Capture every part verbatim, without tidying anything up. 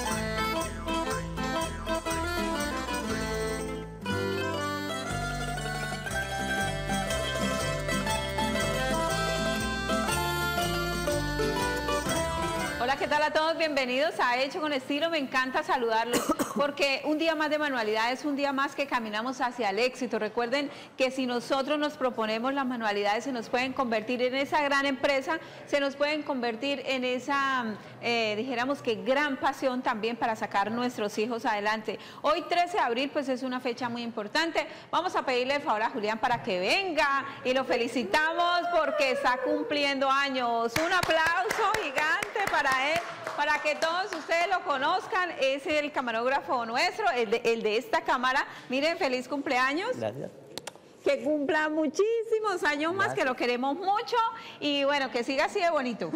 Hola, ¿qué tal a todos? Bienvenidos a Hecho con Estilo. Me encanta saludarlos porque un día más de manualidades, un día más que caminamos hacia el éxito. Recuerden que si nosotros nos proponemos las manualidades, se nos pueden convertir en esa gran empresa, se nos pueden convertir en esa, eh, dijéramos que gran pasión también para sacar nuestros hijos adelante. Hoy trece de abril pues es una fecha muy importante. Vamos a pedirle el favor a Julián para que venga y lo felicitamos porque está cumpliendo años. Un aplauso gigante para él, para que todos ustedes lo conozcan. Es el camarógrafo nuestro, el de, el de esta cámara. Miren, feliz cumpleaños. Gracias. Que cumpla muchísimos años más, que lo queremos mucho y bueno, que siga así de bonito.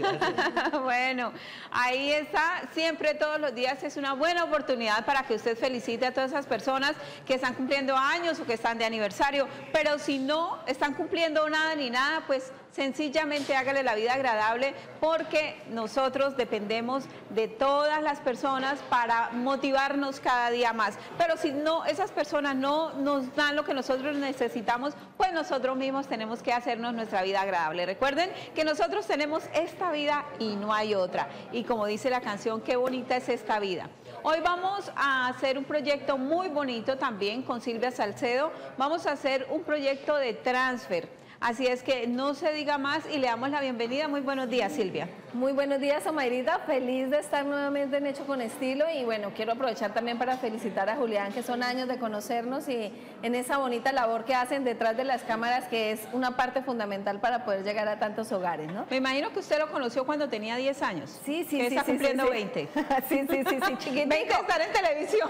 Bueno, ahí está, siempre todos los días es una buena oportunidad para que usted felicite a todas esas personas que están cumpliendo años o que están de aniversario, pero si no están cumpliendo nada ni nada, pues sencillamente hágale la vida agradable porque nosotros dependemos de todas las personas para motivarnos cada día más. Pero si no, esas personas no nos dan lo que nosotros necesitamos, pues nosotros mismos tenemos que hacernos nuestra vida agradable. Recuerden que nosotros tenemos esta vida y no hay otra. Y como dice la canción, qué bonita es esta vida. Hoy vamos a hacer un proyecto muy bonito también con Silvia Salcedo. Vamos a hacer un proyecto de transfer. Así es que no se diga más y le damos la bienvenida. Muy buenos días, Silvia. Muy buenos días, Omairita. Feliz de estar nuevamente en Hecho con Estilo. Y bueno, quiero aprovechar también para felicitar a Julián, que son años de conocernos y en esa bonita labor que hacen detrás de las cámaras, que es una parte fundamental para poder llegar a tantos hogares, ¿no? Me imagino que usted lo conoció cuando tenía diez años. Sí, sí, que sí. está sí, cumpliendo sí, veinte. Sí, sí, sí, sí, chiquitico. veinte estar en televisión.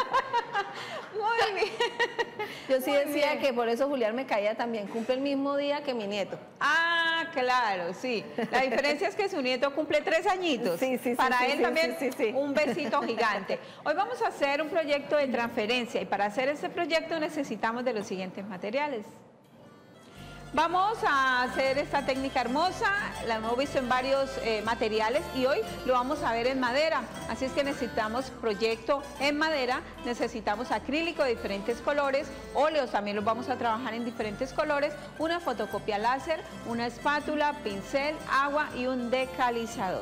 Muy bien. Yo sí Muy decía bien. que por eso Julián me caía también. Cumple el mismo día que mi nieto. Ah, claro, sí. La diferencia es que su nieto cumple tres añitos. Sí, sí, sí. Para sí, él sí, también sí, sí, sí. un besito gigante. Hoy vamos a hacer un proyecto de transferencia y para hacer este proyecto necesitamos de los siguientes materiales. Vamos a hacer esta técnica hermosa, la hemos visto en varios eh, materiales y hoy lo vamos a ver en madera. Así es que necesitamos proyecto en madera, necesitamos acrílico de diferentes colores, óleos también los vamos a trabajar en diferentes colores, una fotocopia láser, una espátula, pincel, agua y un decalizador.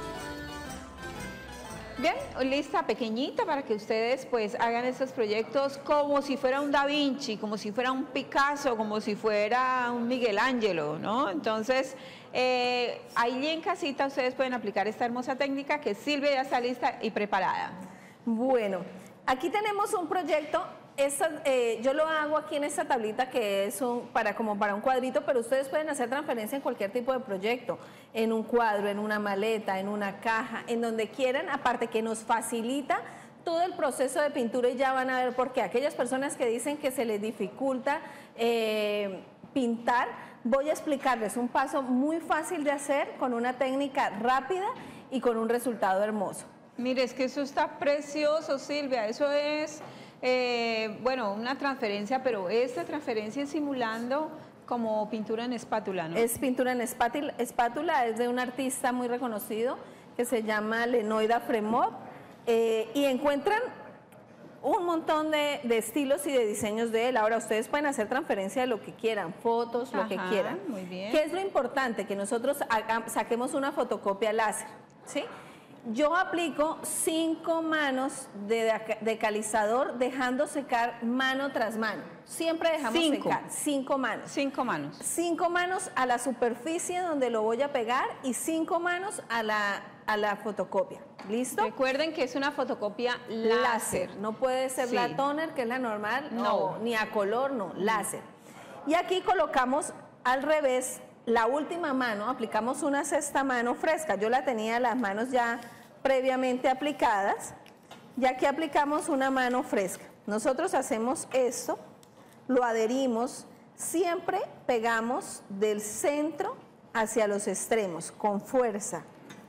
Bien, lista pequeñita para que ustedes pues hagan estos proyectos como si fuera un Da Vinci, como si fuera un Picasso, como si fuera un Miguel Ángelo, ¿no? Entonces, eh, ahí en casita ustedes pueden aplicar esta hermosa técnica que Silvia ya está lista y preparada. Bueno, aquí tenemos un proyecto. Esta, eh, yo lo hago aquí en esta tablita que es un, para, como para un cuadrito, pero ustedes pueden hacer transferencia en cualquier tipo de proyecto, en un cuadro, en una maleta, en una caja, en donde quieran, aparte que nos facilita todo el proceso de pintura y ya van a ver por qué. Aquellas personas que dicen que se les dificulta eh, pintar, voy a explicarles un paso muy fácil de hacer con una técnica rápida y con un resultado hermoso. Mire, es que eso está precioso, Silvia, eso es... Eh, bueno, una transferencia, pero esta transferencia es simulando como pintura en espátula, ¿no? Es pintura en espátula, espátula es de un artista muy reconocido que se llama Lenoida Fremont eh, y encuentran un montón de, de estilos y de diseños de él. Ahora ustedes pueden hacer transferencia de lo que quieran, fotos, lo Ajá, que quieran. muy bien. ¿Qué es lo importante? Que nosotros haga, saquemos una fotocopia láser, ¿sí? Yo aplico cinco manos de decalizador dejando secar mano tras mano. Siempre dejamos cinco. secar cinco manos. Cinco manos. Cinco manos a la superficie donde lo voy a pegar y cinco manos a la, a la fotocopia. ¿Listo? Recuerden que es una fotocopia láser. Láser. No puede ser Sí. la toner, que es la normal, No. o ni a color, no, láser. Y aquí colocamos al revés la última mano, aplicamos una sexta mano fresca. Yo la tenía las manos ya previamente aplicadas y aquí aplicamos una mano fresca. Nosotros hacemos esto, lo adherimos, siempre pegamos del centro hacia los extremos, con fuerza.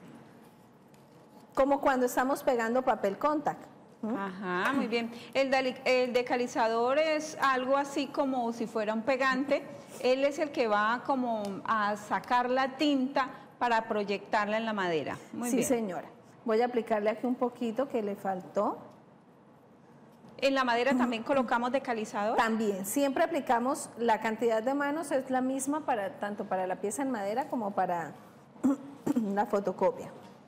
Como cuando estamos pegando papel contact. ¿Mm? Ajá, muy bien. El, el decalizador es algo así como si fuera un pegante. Él es el que va como a sacar la tinta para proyectarla en la madera. Muy sí, bien. señora. Voy a aplicarle aquí un poquito que le faltó. ¿En la madera también colocamos decalizador? También, siempre aplicamos, la cantidad de manos es la misma para tanto para la pieza en madera como para la fotocopia.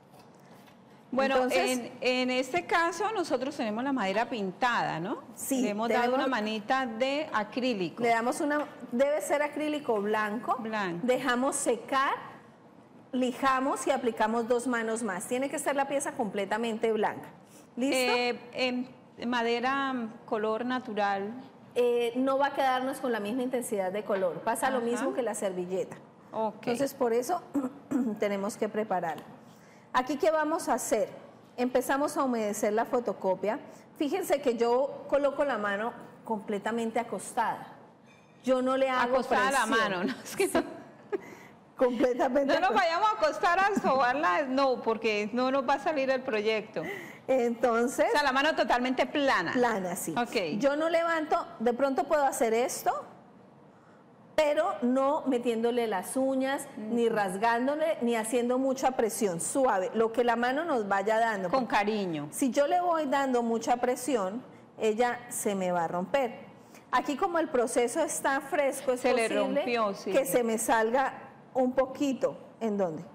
Bueno, Entonces, en, en este caso nosotros tenemos la madera pintada, ¿no? Sí, le hemos dado tenemos- una manita de acrílico. Le damos una, debe ser acrílico blanco. Blanco. Dejamos secar, lijamos y aplicamos dos manos más. Tiene que estar la pieza completamente blanca. ¿Listo? Eh, en madera mm, color natural. Eh, no va a quedarnos con la misma intensidad de color. Pasa lo Ajá. mismo que la servilleta. Ok. Entonces, por eso tenemos que prepararla. Aquí, ¿qué vamos a hacer? Empezamos a humedecer la fotocopia. Fíjense que yo coloco la mano completamente acostada. Yo no le hago acostada la presión. mano, ¿no? Es que no, Completamente no nos acostada. vayamos a acostar a sobarla, no, porque no nos va a salir el proyecto. Entonces, O sea, la mano totalmente plana. plana, sí. Ok. Yo no levanto, de pronto puedo hacer esto, pero no metiéndole las uñas, ni rasgándole, ni haciendo mucha presión, suave, lo que la mano nos vaya dando. Con cariño. Si yo le voy dando mucha presión, ella se me va a romper. Aquí como el proceso está fresco, es Se le posible rompió, sí. que se me salga un poquito. ¿En dónde?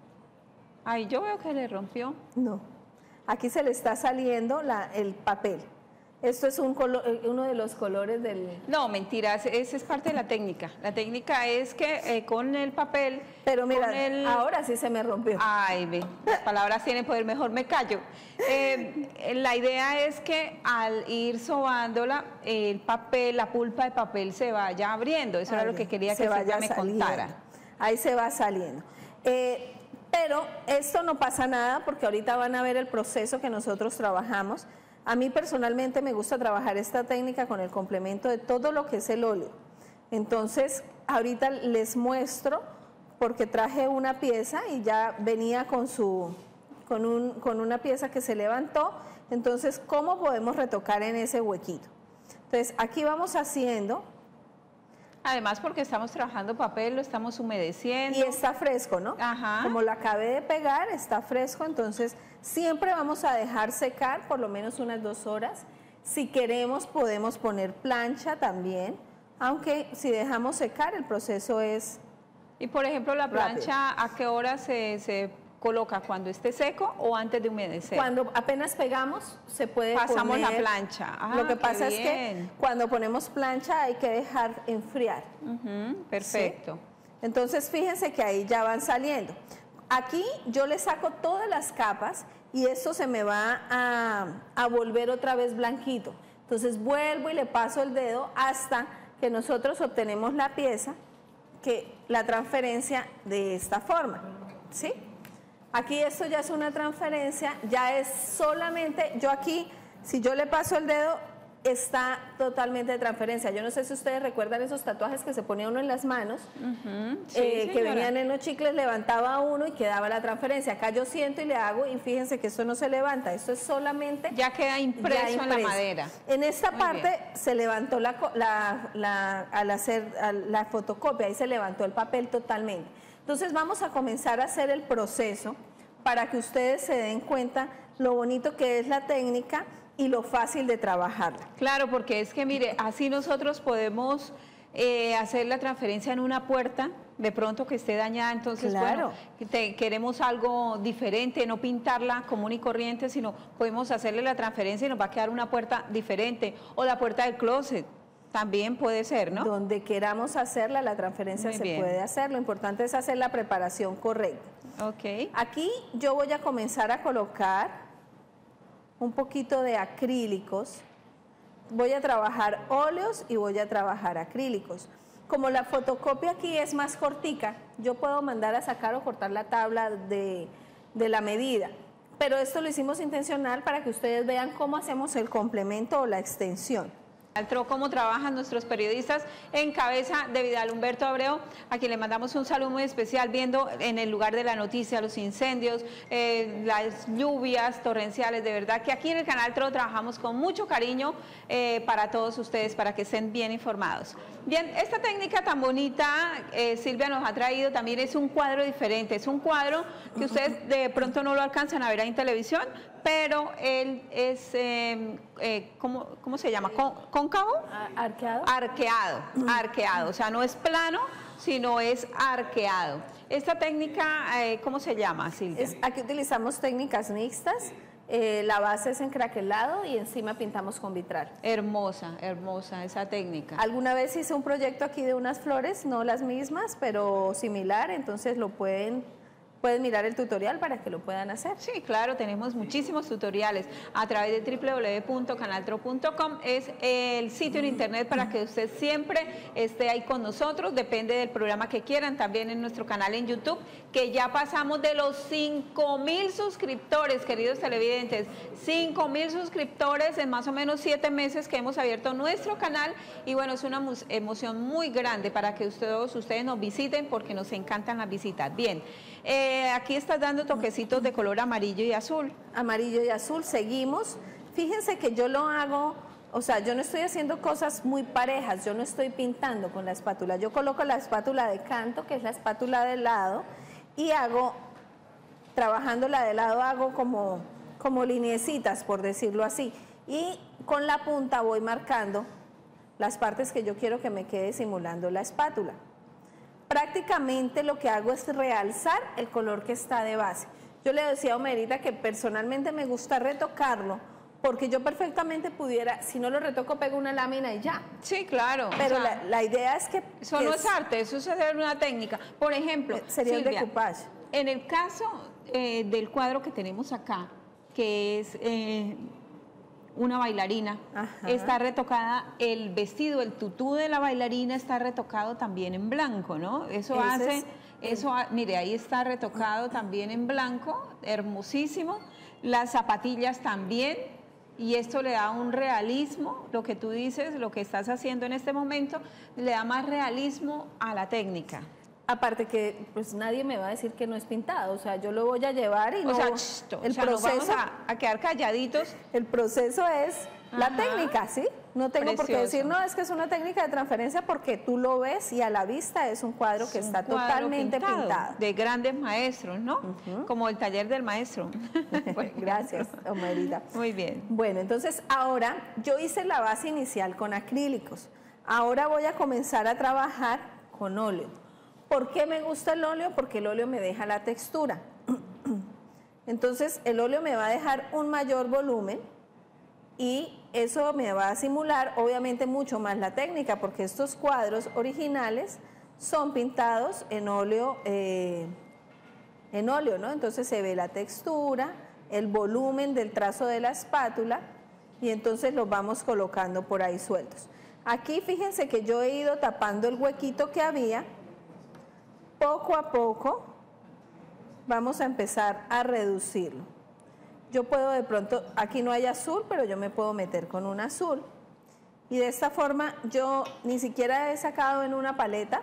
Ay, yo veo que le rompió. No. Aquí se le está saliendo la- el papel. Esto es un colo- eh, uno de los colores del... No, mentiras, esa es parte de la técnica. La técnica es que eh, con el papel... Pero mira, con el- ahora sí se me rompió. Ay, ve, las palabras tienen poder, mejor me callo. Eh, la idea es que al ir sobándola, el papel, la pulpa de papel se vaya abriendo. Eso era lo que quería que se Silvia vaya me saliendo. contara. Ahí se va saliendo. Eh, pero esto no pasa nada porque ahorita van a ver el proceso que nosotros trabajamos. A mí personalmente me gusta trabajar esta técnica con el complemento de todo lo que es el óleo. Entonces, ahorita les muestro porque traje una pieza y ya venía con su con, un, con una pieza que se levantó. Entonces, ¿cómo podemos retocar en ese huequito? Entonces, aquí vamos haciendo Además, porque estamos trabajando papel, lo estamos humedeciendo. y está fresco, ¿no? Ajá. Como lo acabé de pegar, está fresco, entonces siempre vamos a dejar secar por lo menos unas dos horas. Si queremos, podemos poner plancha también, aunque si dejamos secar, el proceso es... Y por ejemplo, la Rápido. plancha, ¿a qué hora se, se coloca? ¿Cuando esté seco o antes de humedecer? Cuando apenas pegamos, se puede Pasamos la poner- plancha. Ah, lo que qué pasa es que bien. cuando ponemos plancha hay que dejar enfriar. Ujú, perfecto. ¿Sí? Entonces fíjense que ahí ya van saliendo. Aquí yo le saco todas las capas y esto se me va a, a volver otra vez blanquito. Entonces vuelvo y le paso el dedo hasta que nosotros obtenemos la pieza, que la transferencia de esta forma, ¿sí? Aquí esto ya es una transferencia, ya es solamente, yo aquí, si yo le paso el dedo, está totalmente de transferencia. Yo no sé si ustedes recuerdan esos tatuajes que se ponía uno en las manos, Ujú, sí, eh, que señora. venían en los chicles, levantaba uno y quedaba la transferencia. Acá yo siento y le hago y fíjense que esto no se levanta, esto es solamente... Ya queda impreso, ya en la impreso. madera. En esta Muy parte bien. se levantó la, co- la- la- al hacer a la fotocopia, ahí se levantó el papel totalmente. Entonces vamos a comenzar a hacer el proceso para que ustedes se den cuenta lo bonito que es la técnica y lo fácil de trabajarla. Claro, porque es que mire, así nosotros podemos eh, hacer la transferencia en una puerta, de pronto que esté dañada, entonces Claro. bueno, te- queremos algo diferente, no pintarla común y corriente, sino podemos hacerle la transferencia y nos va a quedar una puerta diferente, o la puerta del closet, también puede ser, ¿no? Donde queramos hacerla, la transferencia Muy se bien. puede hacer. Lo importante es hacer la preparación correcta. Ok. Aquí yo voy a comenzar a colocar un poquito de acrílicos. Voy a trabajar óleos y voy a trabajar acrílicos. Como la fotocopia aquí es más cortica, yo puedo mandar a sacar o cortar la tabla de, de la medida. Pero esto lo hicimos intencional para que ustedes vean cómo hacemos el complemento o la extensión. Cómo trabajan nuestros periodistas en cabeza de Vidal Humberto Abreu, a quien le mandamos un saludo muy especial, viendo en el lugar de la noticia los incendios, eh, las lluvias torrenciales. De verdad que aquí en el Canal Tro trabajamos con mucho cariño eh, para todos ustedes, para que estén bien informados. Bien, esta técnica tan bonita, eh, Silvia nos ha traído también, es un cuadro diferente, es un cuadro que ustedes de pronto no lo alcanzan a ver ahí en televisión, pero él es, eh, eh, ¿cómo, ¿cómo se llama? ¿Con, ¿Cóncavo? Arqueado. Arqueado, arqueado, o sea, no es plano, sino es arqueado. Esta técnica, eh, ¿cómo se llama, Silvia? Es, aquí utilizamos técnicas mixtas, eh, la base es en craquelado y encima pintamos con vitral. Hermosa, hermosa esa técnica. Alguna vez hice un proyecto aquí de unas flores, no las mismas, pero similar, entonces lo pueden... Pueden mirar el tutorial para que lo puedan hacer. Sí, claro, tenemos muchísimos tutoriales a través de w w w punto canal tro punto com. Es el sitio en internet para que usted siempre esté ahí con nosotros. Depende del programa que quieran. También en nuestro canal en YouTube, que ya pasamos de los cinco mil suscriptores, queridos televidentes. cinco mil suscriptores en más o menos siete meses que hemos abierto nuestro canal. Y bueno, es una emoción muy grande para que todos ustedes nos visiten, porque nos encantan las visitas. Bien. Eh, aquí estás dando toquecitos de color amarillo y azul. Amarillo y azul, seguimos. Fíjense que yo lo hago, o sea, yo no estoy haciendo cosas muy parejas, yo no estoy pintando con la espátula. Yo coloco la espátula de canto, que es la espátula de lado, y hago, trabajando la de lado, hago como, como lineecitas, por decirlo así. Y con la punta voy marcando las partes que yo quiero que me quede simulando la espátula. Prácticamente lo que hago es realzar el color que está de base. Yo le decía a Homerita que personalmente me gusta retocarlo, porque yo perfectamente pudiera, si no lo retoco, pego una lámina y ya. Sí, claro. Pero o sea, la, la idea es que... Eso que no es, es arte, eso es hacer una técnica. Por ejemplo, sería Silvia, el decoupage. En el caso eh, del cuadro que tenemos acá, que es... Eh, una bailarina, Ajá. está retocada, el vestido, el tutú de la bailarina está retocado también en blanco, ¿no? Eso Ese hace, es... eso, mire, ahí está retocado también en blanco, hermosísimo, las zapatillas también, y esto le da un realismo, lo que tú dices, lo que estás haciendo en este momento, le da más realismo a la técnica. Aparte que pues nadie me va a decir que no es pintado, o sea, yo lo voy a llevar y o no... Sea, chisto, el o sea, proceso, nos vamos a, a quedar calladitos. El proceso es Ajá. la técnica, ¿sí? No tengo Precioso. por qué decir, no, es que es una técnica de transferencia, porque tú lo ves y a la vista es un cuadro que es está cuadro totalmente pintado, pintado. De grandes maestros, ¿no? Uh-huh. Como el taller del maestro. Gracias, Homerita. Muy bien. Bueno, entonces ahora yo hice la base inicial con acrílicos. Ahora voy a comenzar a trabajar con óleo. ¿Por qué me gusta el óleo? Porque el óleo me deja la textura. Entonces el óleo me va a dejar un mayor volumen y eso me va a simular obviamente mucho más la técnica, porque estos cuadros originales son pintados en óleo, eh, en óleo, ¿no? Entonces se ve la textura, el volumen del trazo de la espátula, y entonces los vamos colocando por ahí sueltos. Aquí fíjense que yo he ido tapando el huequito que había. Poco a poco vamos a empezar a reducirlo. Yo puedo de pronto, aquí no hay azul, pero yo me puedo meter con un azul. Y de esta forma yo ni siquiera he sacado en una paleta,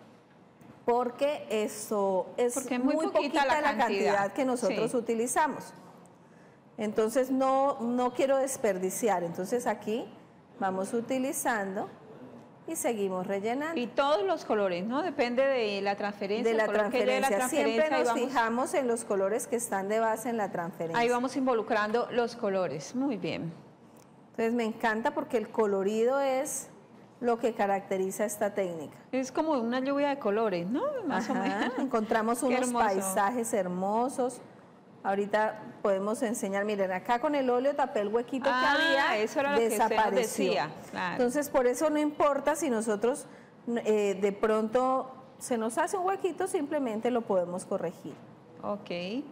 porque eso es porque muy, muy poquita, poquita la, la cantidad. cantidad que nosotros sí. utilizamos. Entonces no, no quiero desperdiciar. Entonces aquí vamos utilizando y seguimos rellenando. Y todos los colores, ¿no? Depende de la transferencia. De la, color transferencia. Que la transferencia. Siempre nos vamos, fijamos en los colores que están de base en la transferencia. Ahí vamos involucrando los colores. Muy bien. Entonces me encanta porque el colorido es lo que caracteriza esta técnica. Es como una lluvia de colores, ¿no? Más Ajá, o menos. Encontramos unos paisajes hermosos. Ahorita podemos enseñar, miren, acá con el óleo tapé el huequito ah, que había, eso era desapareció. Lo que usted decía, claro. Entonces, por eso no importa si nosotros eh, de pronto se nos hace un huequito, simplemente lo podemos corregir. Ok.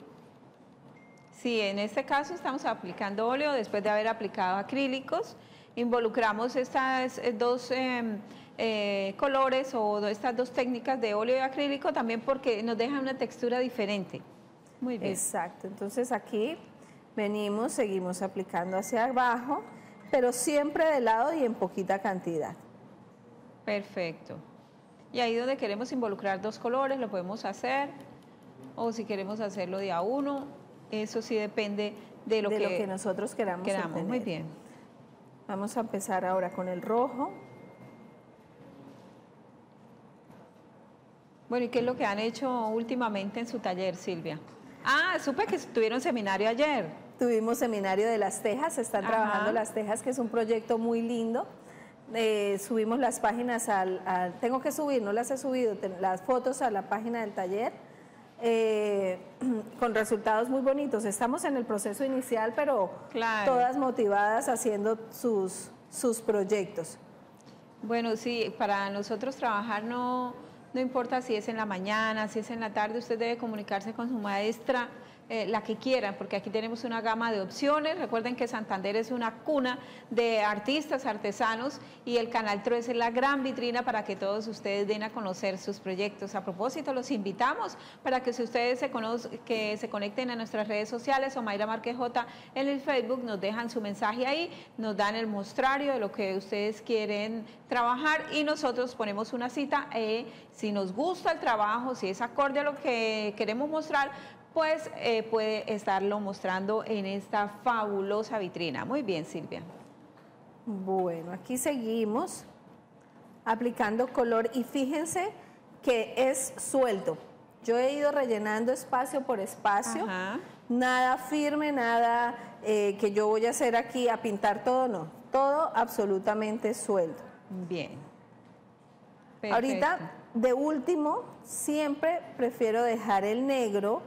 Sí, en este caso estamos aplicando óleo después de haber aplicado acrílicos. Involucramos estas dos eh, eh, colores o estas dos técnicas de óleo y acrílico también porque nos dejan una textura diferente. Muy bien. Exacto, entonces aquí venimos, seguimos aplicando hacia abajo. pero siempre de lado y en poquita cantidad. Perfecto. Y ahí donde queremos involucrar dos colores, lo podemos hacer, o si queremos hacerlo de a uno, eso sí depende de lo, de que, lo que nosotros queramos. queramos. Obtener. Muy bien. Vamos a empezar ahora con el rojo. Bueno, ¿y qué es lo que han hecho últimamente en su taller, Silvia? Ah, supe que tuvieron seminario ayer. Tuvimos seminario de las tejas, están Ajá. trabajando las tejas, que es un proyecto muy lindo. Eh, subimos las páginas al, al... Tengo que subir, no las he subido, las fotos a la página del taller, eh, con resultados muy bonitos. Estamos en el proceso inicial, pero claro. todas motivadas haciendo sus, sus proyectos. Bueno, sí, para nosotros trabajar no, no importa si es en la mañana, si es en la tarde, usted debe comunicarse con su maestra, eh, la que quieran, porque aquí tenemos una gama de opciones. Recuerden que Santander es una cuna de artistas, artesanos, y el Canal tres es la gran vitrina para que todos ustedes den a conocer sus proyectos. A propósito, los invitamos para que si ustedes se, que se conecten a nuestras redes sociales, o Mayra Márquez J en el Facebook, nos dejan su mensaje ahí, nos dan el mostrario de lo que ustedes quieren trabajar y nosotros ponemos una cita. Eh, si nos gusta el trabajo, si es acorde a lo que queremos mostrar, pues eh, puede estarlo mostrando en esta fabulosa vitrina. Muy bien, Silvia. Bueno, aquí seguimos aplicando color y fíjense que es suelto. Yo he ido rellenando espacio por espacio, Ajá. nada firme, nada eh, que yo voy a hacer aquí a pintar todo, no, todo absolutamente suelto. Bien. Perfecto. Ahorita, de último, siempre prefiero dejar el negro.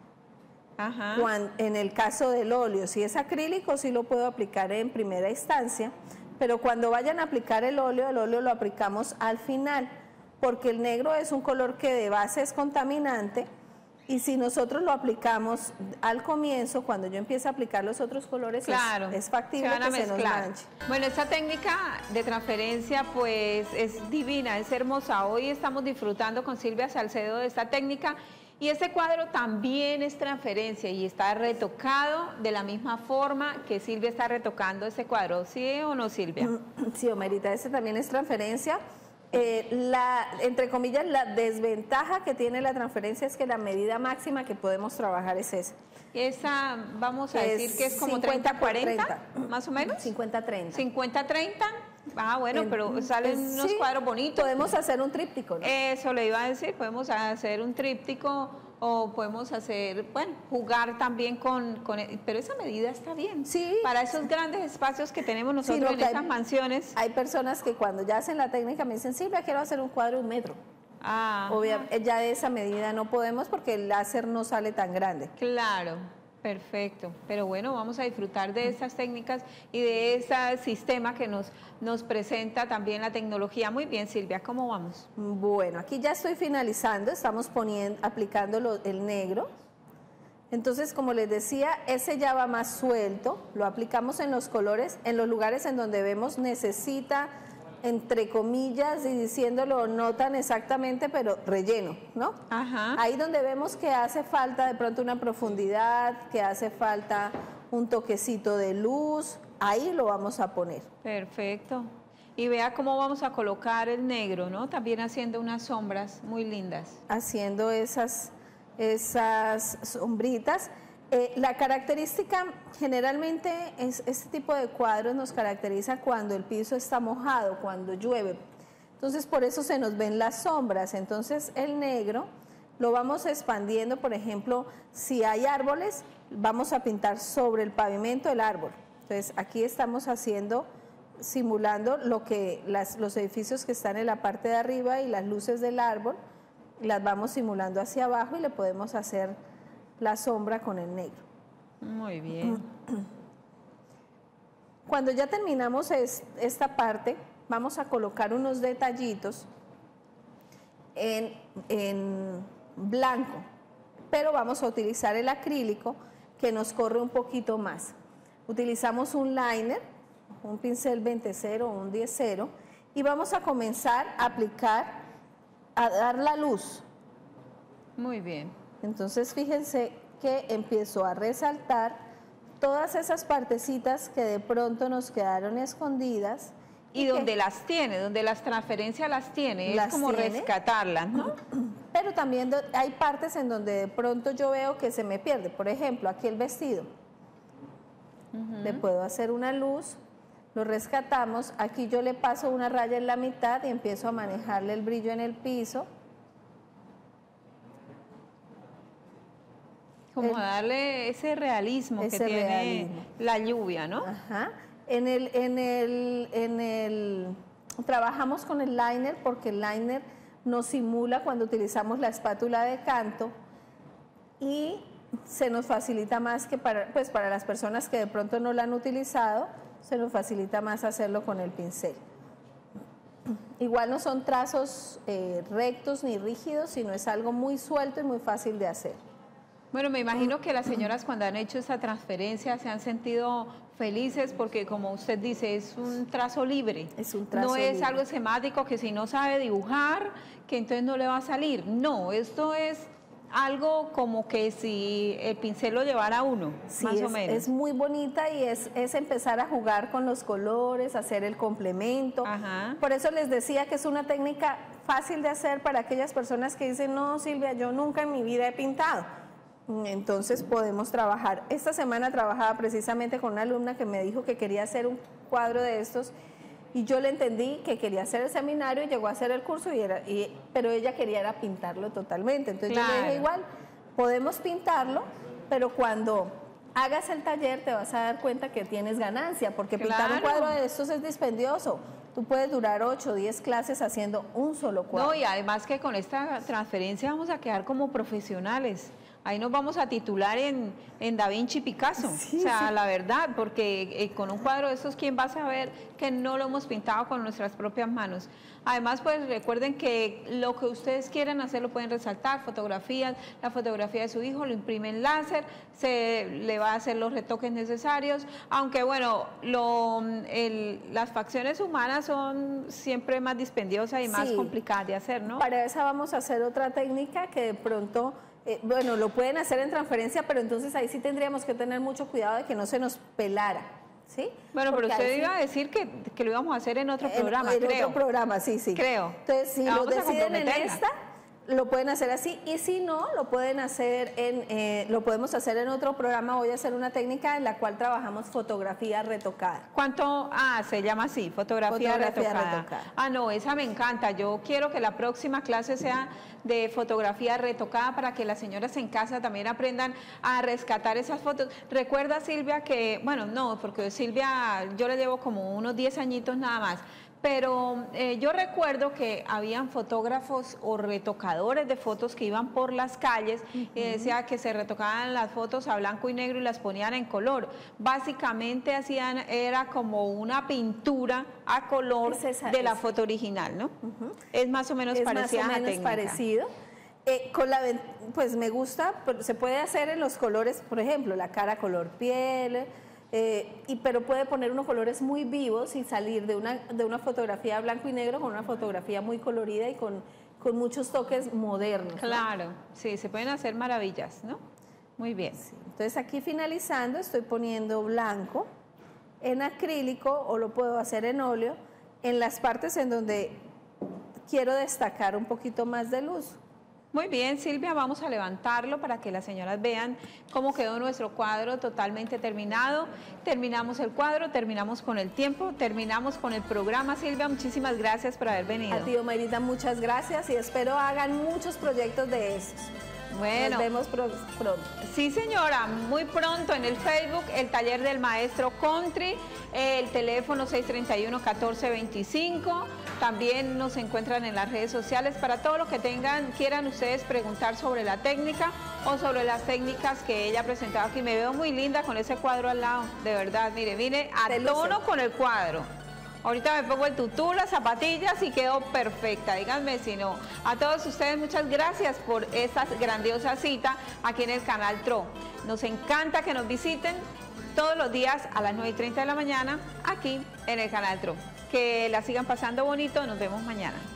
Ajá. Cuando, en el caso del óleo, si es acrílico, sí lo puedo aplicar en primera instancia, pero cuando vayan a aplicar el óleo, el óleo lo aplicamos al final, porque el negro es un color que de base es contaminante, y si nosotros lo aplicamos al comienzo, cuando yo empiece a aplicar los otros colores, claro, es, es factible se que se nos manche. Bueno, esta técnica de transferencia pues es divina, es hermosa. Hoy estamos disfrutando con Silvia Salcedo de esta técnica. Y este cuadro también es transferencia y está retocado de la misma forma que Silvia está retocando este cuadro. ¿Sí o no, Silvia? Sí, Omerita, este también es transferencia. Eh, la, entre comillas, la desventaja que tiene la transferencia es que la medida máxima que podemos trabajar es esa. Esa, vamos a decir Es que es como cincuenta treinta por cuarenta, treinta. más o menos. cincuenta treinta. cincuenta treinta. Ah, bueno, En- pero salen es- unos sí, cuadros bonitos. Podemos hacer un tríptico, ¿no? Eso le iba a decir, podemos hacer un tríptico o podemos hacer, bueno, jugar también con, con pero esa medida está bien. Sí. Para esos grandes espacios que tenemos nosotros Sino en que hay- estas mansiones. Hay personas que cuando ya hacen la técnica me dicen, Silvia, quiero hacer un cuadro de un metro. Ah, Obviamente, ya de esa medida no podemos porque el láser no sale tan grande. claro, perfecto. Pero bueno, vamos a disfrutar de estas técnicas y de este sistema que nos, nos presenta también la tecnología. Muy bien, Silvia, ¿cómo vamos? Bueno, aquí ya estoy finalizando, estamos poniendo, aplicando lo- el negro. Entonces, como les decía, ese ya va más suelto, lo aplicamos en los colores, en los lugares en donde vemos necesita, entre comillas, y diciéndolo no tan exactamente, pero relleno, ¿no? Ajá. Ahí donde vemos que hace falta de pronto una profundidad, que hace falta un toquecito de luz, ahí lo vamos a poner. Perfecto. Y vea cómo vamos a colocar el negro, ¿no? También haciendo unas sombras muy lindas. Haciendo esas, esas sombritas. Eh, la característica, generalmente, es, este tipo de cuadros nos caracteriza cuando el piso está mojado, cuando llueve. Entonces, por eso se nos ven las sombras. Entonces, el negro lo vamos expandiendo, por ejemplo, si hay árboles, vamos a pintar sobre el pavimento el árbol. Entonces, aquí estamos haciendo, simulando lo que las, los edificios que están en la parte de arriba y las luces del árbol, las vamos simulando hacia abajo y le podemos hacer la sombra con el negro. Muy bien. Cuando ya terminamos es, esta parte, vamos a colocar unos detallitos en, en blanco, pero vamos a utilizar el acrílico que nos corre un poquito más. Utilizamos un liner, un pincel veinte cero o un diez cero, y vamos a comenzar a aplicar, a dar la luz. Muy bien. Entonces fíjense que empiezo a resaltar todas esas partecitas que de pronto nos quedaron escondidas. Y donde las tiene, donde las transferencias las tiene, las es como tiene, rescatarlas, ¿no? Pero también do, hay partes en donde de pronto yo veo que se me pierde. Por ejemplo, aquí el vestido. Uh-huh. Le puedo hacer una luz, lo rescatamos. Aquí yo le paso una raya en la mitad y empiezo a manejarle el brillo en el piso. Como el, darle ese realismo ese que tiene realismo. La lluvia, ¿no? Ajá. En el, en el, en el, trabajamos con el liner porque el liner nos simula cuando utilizamos la espátula de canto y se nos facilita más que para, pues para las personas que de pronto no la han utilizado, se nos facilita más hacerlo con el pincel. Igual no son trazos eh, rectos ni rígidos, sino es algo muy suelto y muy fácil de hacer. Bueno, me imagino que las señoras cuando han hecho esta transferencia se han sentido felices porque, como usted dice, es un trazo libre. Es un trazo No es libre. algo esquemático que si no sabe dibujar, que entonces no le va a salir. No, esto es algo como que si el pincel lo llevara uno, sí, más es, o menos. Es muy bonita y es, es empezar a jugar con los colores, hacer el complemento. Ajá. Por eso les decía que es una técnica fácil de hacer para aquellas personas que dicen, no, Silvia, yo nunca en mi vida he pintado. Entonces podemos trabajar. Esta semana trabajaba precisamente con una alumna que me dijo que quería hacer un cuadro de estos y yo le entendí que quería hacer el seminario y llegó a hacer el curso, y era, y, pero ella quería era pintarlo totalmente. Entonces claro. Yo le dije igual, podemos pintarlo, pero cuando hagas el taller te vas a dar cuenta que tienes ganancia, porque claro. Pintar un cuadro de estos es dispendioso. Tú puedes durar ocho o diez clases haciendo un solo cuadro. No, y además que con esta transferencia vamos a quedar como profesionales. Ahí nos vamos a titular en, en Da Vinci Picasso, sí, o sea, sí. La verdad, porque eh, con un cuadro de estos, ¿quién va a saber que no lo hemos pintado con nuestras propias manos? Además, pues recuerden que lo que ustedes quieran hacer lo pueden resaltar, fotografías, la fotografía de su hijo, lo imprimen láser, se le va a hacer los retoques necesarios, aunque bueno, lo, el, las facciones humanas son siempre más dispendiosas y más sí. complicadas de hacer, ¿no? Para esa vamos a hacer otra técnica que de pronto... Eh, bueno, lo pueden hacer en transferencia, pero entonces ahí sí tendríamos que tener mucho cuidado de que no se nos pelara, ¿sí? Bueno, porque pero usted sí, iba a decir que, que lo íbamos a hacer en otro en, programa, en creo. En otro programa, sí, sí. Creo. Entonces, si lo deciden en esta, lo pueden hacer así, y si no, lo pueden hacer en, eh, lo podemos hacer en otro programa. Voy a hacer una técnica en la cual trabajamos fotografía retocada. ¿Cuánto? Ah, se llama así, fotografía, fotografía retocada. retocada. Ah, no, esa me encanta. Yo quiero que la próxima clase sea de fotografía retocada para que las señoras en casa también aprendan a rescatar esas fotos. Recuerda, Silvia, que, bueno, no, porque Silvia, yo le llevo como unos diez añitos nada más, pero eh, yo recuerdo que habían fotógrafos o retocadores de fotos que iban por las calles uh-huh. y decía que se retocaban las fotos a blanco y negro y las ponían en color. Básicamente hacían, era como una pintura a color es esa, de la es. foto original, ¿no? Uh-huh. Es más o menos es parecida más o menos parecido. Eh, con la, pues me gusta, se puede hacer en los colores, por ejemplo, la cara color piel, Eh, y, pero puede poner unos colores muy vivos y salir de una, de una fotografía blanco y negro con una fotografía muy colorida y con, con muchos toques modernos. Claro, ¿no? Sí, se pueden hacer maravillas, ¿no? Muy bien. Sí. Entonces aquí finalizando estoy poniendo blanco en acrílico o lo puedo hacer en óleo en las partes en donde quiero destacar un poquito más de luz. Muy bien, Silvia, vamos a levantarlo para que las señoras vean cómo quedó nuestro cuadro totalmente terminado. Terminamos el cuadro, terminamos con el tiempo, terminamos con el programa. Silvia, muchísimas gracias por haber venido. A ti, Omairita, muchas gracias y espero hagan muchos proyectos de estos. Bueno, nos vemos pronto. Sí, señora, muy pronto en el Facebook, el taller del maestro Country, el teléfono seis tres uno, uno cuatro dos cinco. También nos encuentran en las redes sociales para todo lo que tengan, quieran ustedes preguntar sobre la técnica o sobre las técnicas que ella ha presentado aquí. Me veo muy linda con ese cuadro al lado, de verdad. Mire, vine a tono con el cuadro. Ahorita me pongo el tutú, las zapatillas y quedo perfecta. Díganme si no. A todos ustedes, muchas gracias por esta grandiosa cita aquí en el canal T R O. Nos encanta que nos visiten todos los días a las nueve y treinta de la mañana aquí en el canal T R O. Que la sigan pasando bonito. Nos vemos mañana.